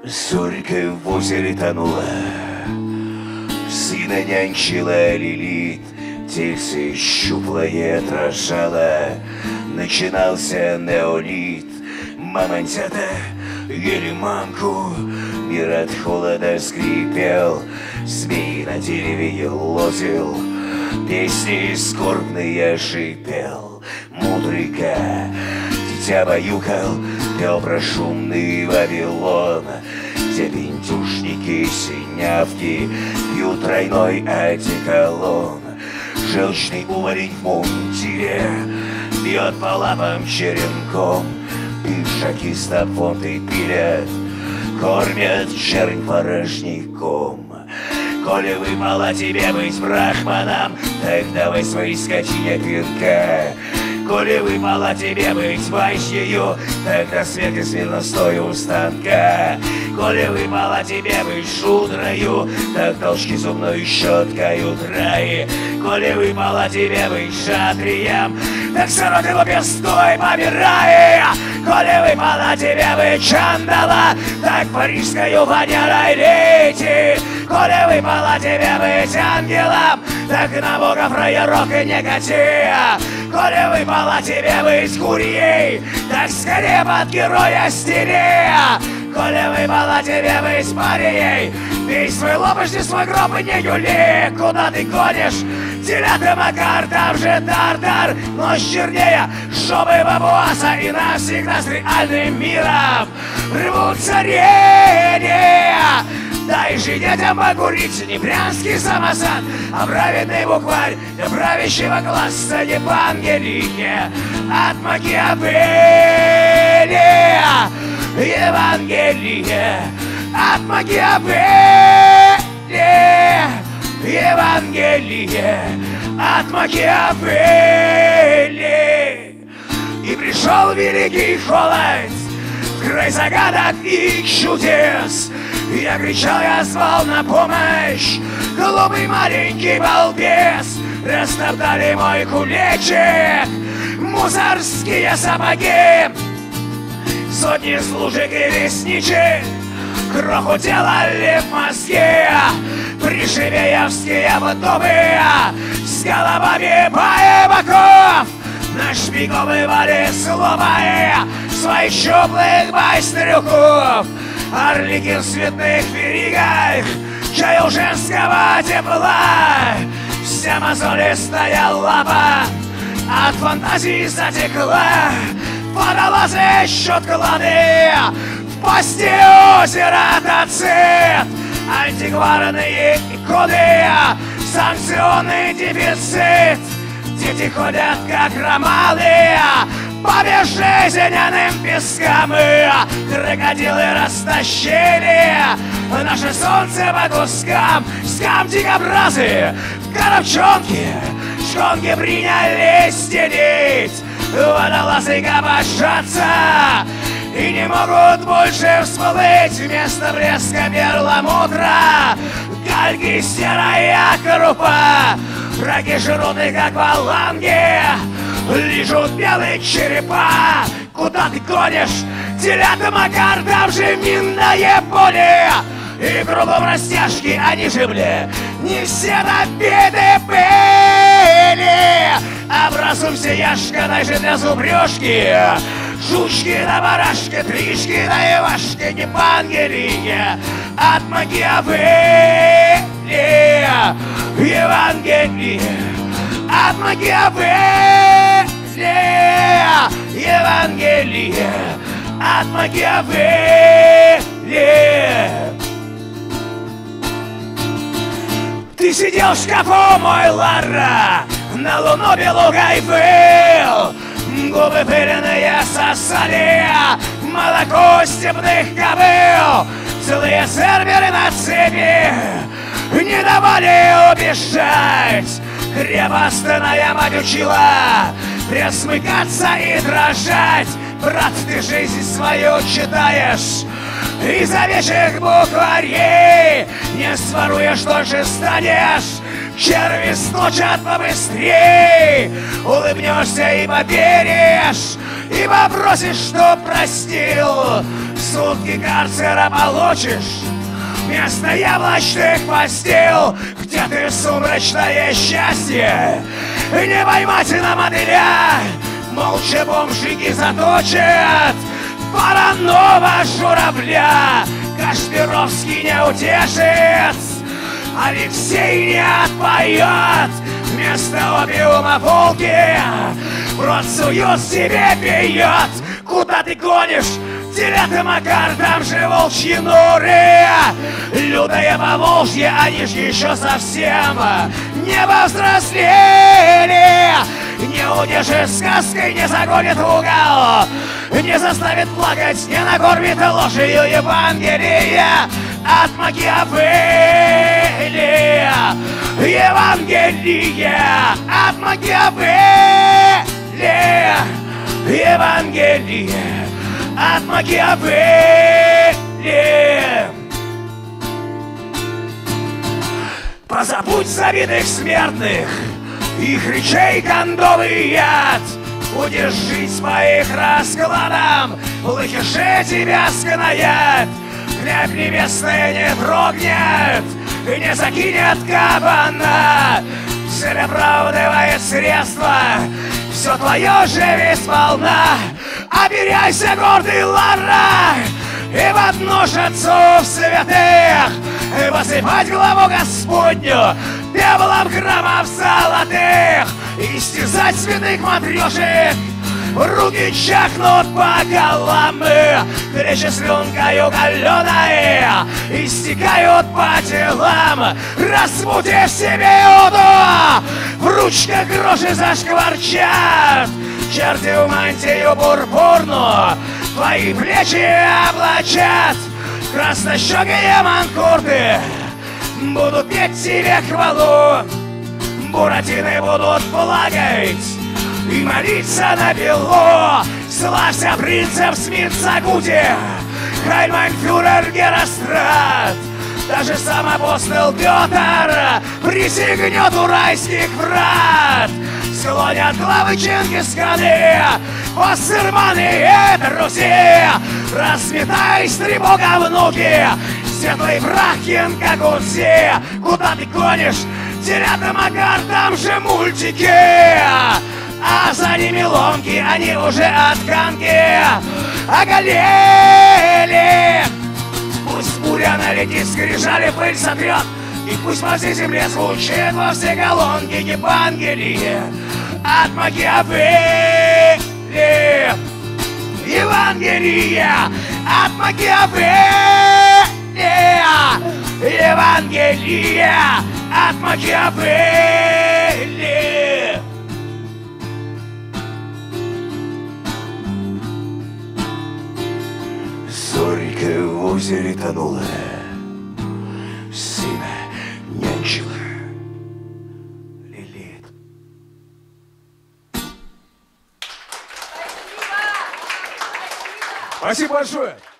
Зорька в озере тонула, сына нянчила Лилит, тельце щуплое дрожало, начинался неолит. Мамонтята ели мамку, мир от холода скрипел, змей на дереве елозил, песни скорбные шипел. Мудрыка дитя баюкал, пел про шумный Вавилон, где пиндюшники синявки пьют тройной одеколон. Желчный уварень в мундире бьет по лапам черенком, пиджаки стопонты пилят, кормят чернь порожняком. Коли выпало тебе быть брахманом, так давай своей скотине пинка. Коли выпало тебе быть вайщею, тогда смерть смирно стой у станка. Коли выпало тебе быть шудрою, так толчки зубной щеткою драй. Коли выпало тебе быть шатрием, так сиротину пестой побирай. Коли выпало тебе быть чандала, так парижскою ванерой лети. Коли выпало тебе быть ангелом, так на бога фраерок и не кати. Коли выпало тебе быть курьей, так скорее под героя стени. Коли выпало тебе быть Марией, бей свой лопашь, не свой гроб и не юли. Куда ты гонишь? Телята Макар, там же Тартар. Ночь чернее, шобы бабуаса, и навсегда с реальным миром рвутся рени. Дай же детям покурить не брянский самосад, а праведный букварь для правящего класса Евангелие от Макиавелли. Евангелие от Макиавелли. Евангелие от Макиавелли. И пришел великий холод в край загадок и чудес. Я кричал, я звал на помощь, глупый маленький балбес. Растоптали мой кулечек мусорские сапоги, сотни служек и лесничек кроху делали в мозге. Пришибеевские вдовы с головами боевиков нашпиговывали словами своих щуплых байстрюков. Орлики в цветных веригах чаял женского тепла. Вся мозолистая лапа от фантазии затекла. Водолазы ищут клады в пасти озера Тацит. Антикварные коды, санкционный дефицит. Дети ходят как романы по безжизненным пескам. Крокодилы растащили наше солнце по кускам. Скам дикобразы в коробчонке шконки принялись стелить. Водолазы копошатся и не могут больше всплыть. Вместо блеска перламутра гальки, серая крупа. Враги жирные, как валанги, лижут белые черепа. Куда ты гонишь? Телята Макар, там же минное поле. И кругом растяжки, они же, бля, не все набиты пыли. Образумся, яшка, дай же для зубрежки. Жучки да барашки, тришки да ивашки, не Евангелие от Макиавелли. Евангелие от Макиавелли. Евангелие от Макиавелли. Ты сидел в шкафу, мой Лара, на луну белугой был. Губы пыленые сосали молоко степных кобыл. Целые серверы на цепи не давали убежать. Крепостная мать учила пресмыкаться и дрожать. Брат, ты жизнь свою читаешь из овечьих букварей. Не своруешь, тоже станешь. Черви стучат побыстрей. Улыбнешься и поверишь, и попросишь, что простил. Сутки карцера получишь вместо яблочных постел. Где ты, сумрачное счастье? Не поймать на мотыля, молча бомжики заточат вороного журавля. Кашпировский не утешит, Алексей не отпоет. Вместо опиума волки в рот суют, себе пьет. Куда ты гонишь? Телята, Макар, там же волчьи норы. Лютое Поволжье, они ж еще совсем не повзрослели. Не удержишь сказкой, не загонит в угол, не заставит плакать, не накормит ложью Евангелия от Макиавелли. Евангелие от Макиавелли. Евангелие от Макиавелли. Позабудь забитых смертных, их речей кондовый яд. Будешь жить по их раскладам, плохише тебя скноят. Хлеб небесный не дрогнет, не закинет кабана. Цель оправдывает средства, все твое же сполна. Оберяйся, гордый Лара, и под нож отцов святых посыпать главу Господню пеплом граммов золотых, истязать святых матрешек. Руки чахнут по колам, плечи слюнкою каленой истекают по телам. Разбудив себе уду, в ручках гроши зашкварчат. Черти в мантию пурпурну твои плечи облачат. Краснощекие манкурты будут петь тебе хвалу, буратины будут плакать и молиться на бело. Славься принцев Смитцагуде, Хайманфюрер Герострат. Даже сам апостол Петр присягнет у райских врат. Склонят главы Чингисханы, посырманные трусы. Разметай стребога внуки, светлый Брахин как узи. Куда ты гонишь? Телята, Макар, там же мультики. А за ними ломки, они уже от тканки оголели. Пусть буря налетит, скрижали пыль сотрет, и пусть по всей земле звучит во все колонки Евангелие от Макиавелли. Евангелие от Макиавелли. Евангелие от Макиавелли. Зорька в озере тонула, сына нянчила Лилит. Спасибо большое.